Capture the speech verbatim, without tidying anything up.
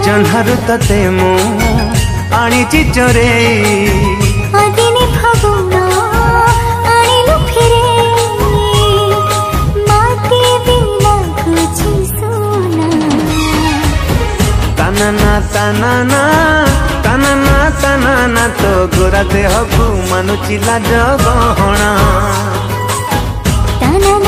जन्हारु तते मु आनीची चोरे अदिनी फागुन आनिलु फिरे माटी बिना कुछ सोना तानाना तानाना तानाना तानाना तो गोरा देह को मानुची लाज गहना तानाना